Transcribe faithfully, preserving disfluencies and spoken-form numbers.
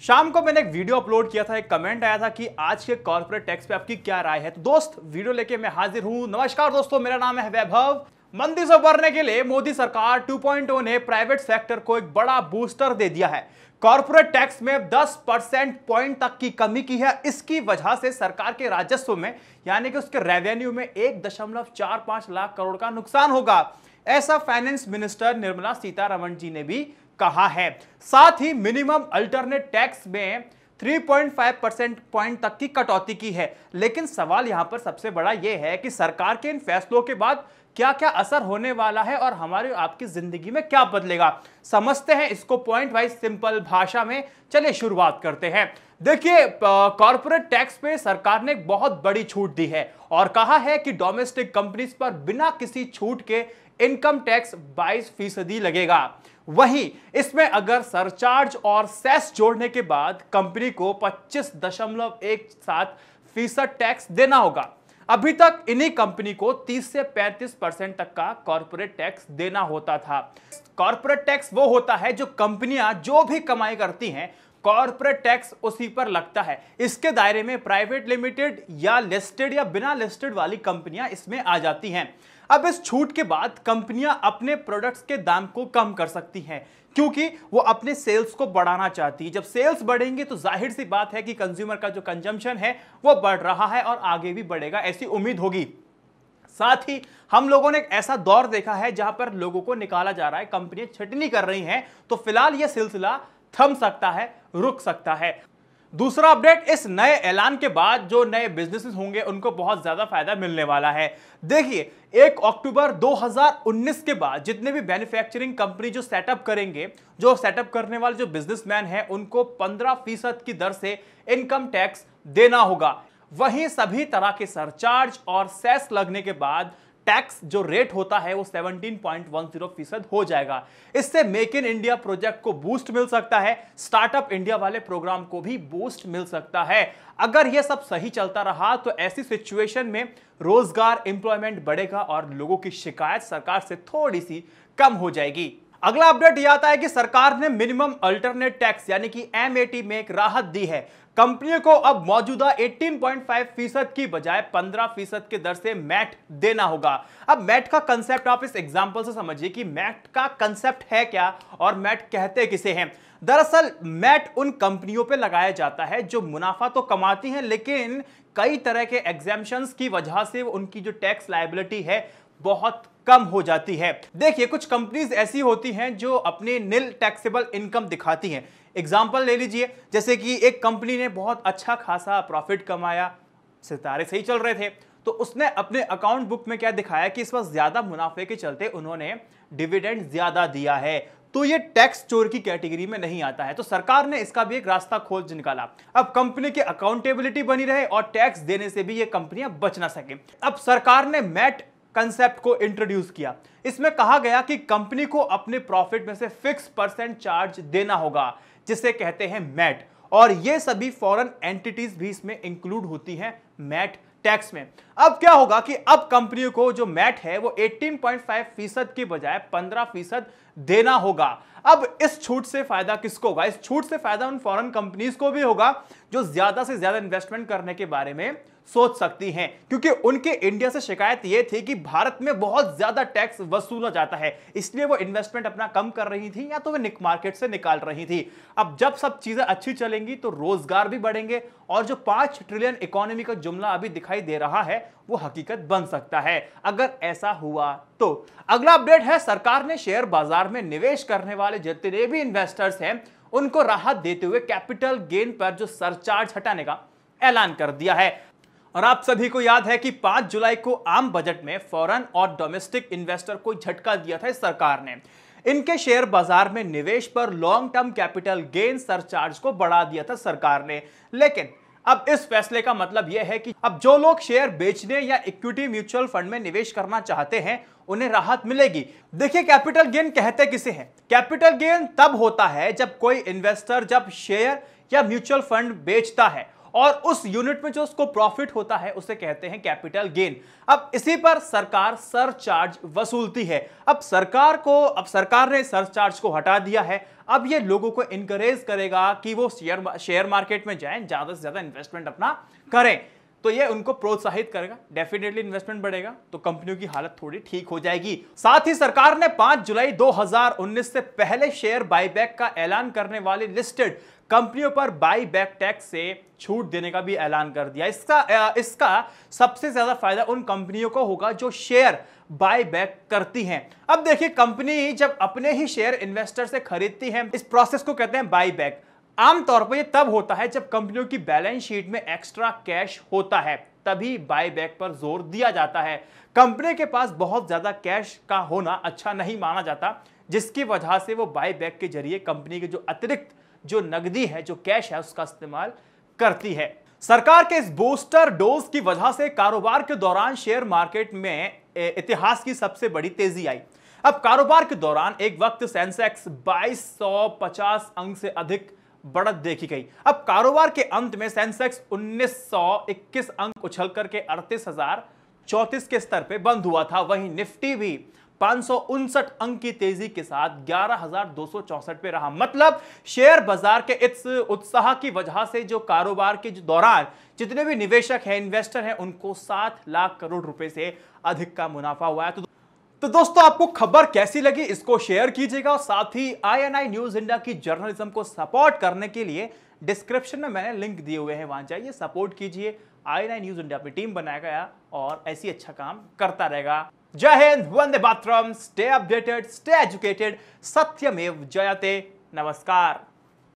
शाम को मैंने एक वीडियो अपलोड किया था, एक कमेंट आया था कि आज के कॉर्पोरेट टैक्स पे आपकी क्या राय है। तो दोस्त वीडियो लेके मैं हाजिर हूं। नमस्कार दोस्तों, मेरा नाम है वैभव। मंदी से उबरने के लिए मोदी सरकार टू पॉइंट ओ ने प्राइवेट सेक्टर को एक बड़ा बूस्टर दे दिया है। कॉर्पोरेट टैक्स में दस परसेंट पॉइंट तक की कमी की है। इसकी वजह से सरकार के राजस्व में यानी कि उसके रेवेन्यू में एक दशमलव चार पांच लाख करोड़ का नुकसान होगा, ऐसा फाइनेंस मिनिस्टर निर्मला सीतारमण जी ने भी कहा है। साथ ही मिनिमम अल्टरनेट टैक्स में तीन पॉइंट पाँच परसेंट पॉइंट तक की कटौती की है। लेकिन सवाल यहां पर सबसे बड़ा यह है कि सरकार के इन फैसलों के बाद क्या क्या असर होने वाला है और हमारी आपकी जिंदगी में क्या बदलेगा, समझते हैं इसको पॉइंट वाइज सिंपल भाषा में। चलिए शुरुआत करते हैं। देखिए, कॉर्पोरेट टैक्स पे सरकार ने एक बहुत बड़ी छूट दी है और कहा है कि डोमेस्टिक कंपनीज पर बिना किसी छूट के इनकम टैक्स बाईस फीसदी लगेगा। वहीं इसमें अगर सरचार्ज और सेस जोड़ने के बाद कंपनी को पच्चीस दशमलव एक सात फीसद टैक्स देना होगा। अभी तक इन्हीं कंपनी को तीस से पैंतीस परसेंट तक का कॉर्पोरेट टैक्स देना होता था। कॉर्पोरेट टैक्स वो होता है जो कंपनियां जो भी कमाई करती हैं, कॉर्पोरेट टैक्स उसी पर लगता है। इसके दायरे में प्राइवेट लिमिटेड या लिस्टेड या बिना लिस्टेड वाली कंपनियां इसमें आ जाती हैं। अब इस छूट के बाद कंपनियां अपने प्रोडक्ट्स के दाम को कम कर सकती हैं क्योंकि वो अपने सेल्स को बढ़ाना चाहती है। जब सेल्स बढ़ेंगे तो जाहिर सी बात है कि कंज्यूमर का जो कंजम्पशन है वो बढ़ रहा है और आगे भी बढ़ेगा, ऐसी उम्मीद होगी। साथ ही हम लोगों ने एक ऐसा दौर देखा है जहां पर लोगों को निकाला जा रहा है, कंपनियां छटनी कर रही हैं, तो फिलहाल यह सिलसिला थम सकता है, रुक सकता है। दूसरा अपडेट, इस नए ऐलान के बाद जो नए बिजनेसेस होंगे उनको बहुत ज्यादा फायदा मिलने वाला है। देखिए, एक अक्टूबर दो हज़ार उन्नीस के बाद जितने भी मैन्युफैक्चरिंग कंपनी जो सेटअप करेंगे, जो सेटअप करने वाले जो बिजनेसमैन हैं, उनको पंद्रह फीसद की दर से इनकम टैक्स देना होगा। वहीं सभी तरह के सरचार्ज और सेस लगने के बाद टैक्स जो रेट होता है वो सत्रह पॉइंट दस फीसद हो जाएगा। इससे मेक इन इंडिया प्रोजेक्ट को बूस्ट मिल सकता है, स्टार्टअप इंडिया वाले प्रोग्राम को भी बूस्ट मिल सकता है। अगर यह सब सही चलता रहा तो ऐसी सिचुएशन में रोजगार, एम्प्लॉयमेंट बढ़ेगा और लोगों की शिकायत सरकार से थोड़ी सी कम हो जाएगी। अगला अपडेट यह आता है कि सरकार ने मिनिमम अल्टरनेट टैक्स यानी कि एम ए टी में एक राहत दी है। कंपनियों को अब मौजूदा अठारह पॉइंट पाँच फीसद की बजाय पंद्रह फीसद की दर से मैट देना होगा। अब मैट का कंसेप्ट आप इस एग्जांपल से समझिए कि मैट का कंसेप्ट है क्या और मैट कहते किसे हैं। दरअसल मैट उन कंपनियों पे लगाया जाता है जो मुनाफा तो कमाती हैं लेकिन कई तरह के एग्जेम्पशंस की वजह से उनकी जो टैक्स लायबिलिटी है बहुत कम हो जाती है। देखिए, कुछ कंपनीज ऐसी होती हैं जो अपने निल टैक्सेबल इनकम दिखाती हैं। एग्जांपल ले लीजिए, जैसे कि एक कंपनी ने बहुत अच्छा खासा प्रॉफिट कमाया, सितारे सही चल रहे थे, तो उसने अपने अकाउंट बुक में क्या दिखाया कि इस वक्त ज्यादा मुनाफे के चलते उन्होंने डिविडेंड ज्यादा दिया है, तो ये टैक्स चोर की कैटेगरी में नहीं आता है। तो सरकार ने इसका भी एक रास्ता खोज निकाला। अब कंपनी की अकाउंटेबिलिटी बनी रहे और टैक्स देने से भी ये कंपनियां बच ना सके। अब सरकार ने मैट कंसेप्ट को इंट्रोड्यूस किया। इसमें कहा गया कि कंपनी को अपने प्रॉफिट में से फिक्स परसेंट चार्ज देना होगा, जिसे कहते हैं मैट, और ये सभी फॉरेन एंटिटीज भी इसमें इंक्लूड होती हैं मैट टैक्स में। अब क्या होगा कि अब कंपनियों को जो मैट है वो अठारह पॉइंट पाँच फीसद की बजाय पंद्रह फीसद देना होगा। अब इस छूट से फायदा किसको होगा? इस छूट से फायदा उन फॉरेन कंपनीज को भी होगा जो ज्यादा से ज्यादा इन्वेस्टमेंट करने के बारे में सोच सकती हैं, क्योंकि उनके इंडिया से शिकायत यह थी कि भारत में बहुत ज्यादा टैक्स वसूला जाता है, इसलिए वो इन्वेस्टमेंट अपना कम कर रही थी या तो वे निक मार्केट से निकाल रही थी। अब जब सब चीजें अच्छी चलेंगी तो रोजगार भी बढ़ेंगे और जो पांच ट्रिलियन इकोनॉमी का जुमला अभी दिखाई दे रहा है वो हकीकत बन सकता है अगर ऐसा हुआ तो। अगला अपडेट है, सरकार ने शेयर बाजार में निवेश करने वाले जितने भी इन्वेस्टर्स हैं उनको राहत देते हुए कैपिटल गेन पर जो सरचार्ज हटाने का ऐलान कर दिया है। और आप सभी को याद है कि पाँच जुलाई को आम बजट में फॉरेन और डोमेस्टिक इन्वेस्टर को झटका दिया था इस सरकार ने। इनके शेयर बाजार में निवेश पर long term capital gain surcharge को बढ़ा दिया था सरकार ने। लेकिन अब इस फैसले का मतलब यह है कि अब जो लोग शेयर बेचने या इक्विटी म्यूचुअल फंड में निवेश करना चाहते हैं उन्हें राहत मिलेगी। देखिए, कैपिटल गेन कहते किसे हैं? कैपिटल गेन तब होता है जब कोई इन्वेस्टर जब शेयर या म्यूचुअल फंड बेचता है और उस यूनिट में जो उसको प्रॉफिट होता है उसे कहते हैं कैपिटल गेन। अब इसी पर सरकार सरचार्ज वसूलती है। अब सरकार को अब सरकार ने सरचार्ज को हटा दिया है। अब ये लोगों को इनकरेज करेगा कि वो शेयर शेयर मार्केट में जाएं, ज्यादा से ज्यादा इन्वेस्टमेंट अपना करें, तो ये उनको प्रोत्साहित करेगा, डेफिनेटली इन्वेस्टमेंट बढ़ेगा तो कंपनियों की हालत थोड़ी ठीक हो जाएगी। साथ ही सरकार ने पांच जुलाई दो हज़ार उन्नीस से पहले शेयर बाईबैक का ऐलान करने वाली लिस्टेड कंपनियों पर बाईबैक टैक्स से छूट देने का भी ऐलान कर दिया। इसका इसका सबसे ज्यादा फायदा उन कंपनियों को होगा जो शेयर बाईबैक करती हैं। अब देखिए, कंपनी जब अपने ही शेयर इन्वेस्टर से खरीदती है, इस प्रोसेस को कहते हैं बाईबैक। आमतौर पर यह तब होता है जब कंपनियों की बैलेंस शीट में एक्स्ट्रा कैश होता है, तभी बाईबैक पर जोर दिया जाता है। कंपनी के पास बहुत ज्यादा कैश का होना अच्छा नहीं माना जाता, जिसकी वजह से वो बाईबैक के जरिए कंपनी के जो अतिरिक्त जो नकदी है, जो कैश है, उसका इस्तेमाल करती है। सरकार के इस बूस्टर डोज की वजह से कारोबार के दौरान शेयर मार्केट में इतिहास की सबसे बड़ी तेजी आई। अब कारोबार के दौरान एक वक्त सेंसेक्स बाईस सौ पचास अंक से अधिक बढ़त देखी गई। अब कारोबार के अंत में सेंसेक्स उन्नीस सौ इक्कीस अंक उछल करके अड़तीस हजार चौंतीस के स्तर पे बंद हुआ था। वहीं निफ्टी भी पांच सौ उनसठ अंक की तेजी के साथ ग्यारह हजार दो सौ चौसठ पे रहा। मतलब शेयर बाजार के इस उत्साह की वजह से जो कारोबार के दौरान जितने भी निवेशक हैं, इन्वेस्टर हैं, उनको सात लाख करोड़ रुपए से अधिक का मुनाफा हुआ है। तो तो दोस्तों, आपको खबर कैसी लगी इसको शेयर कीजिएगा और साथ ही I N I news India की जर्नलिज्म को सपोर्ट करने के लिए डिस्क्रिप्शन में मैंने लिंक दिए हुए हैं, वहां जाइए, सपोर्ट कीजिए। I N I news India अपनी टीम बनाएगा और ऐसी अच्छा काम करता रहेगा। जय हिंद, वंदे मातरम, स्टे अपडेटेड, स्टे एजुकेटेड, सत्यमेव जयते, नमस्कार।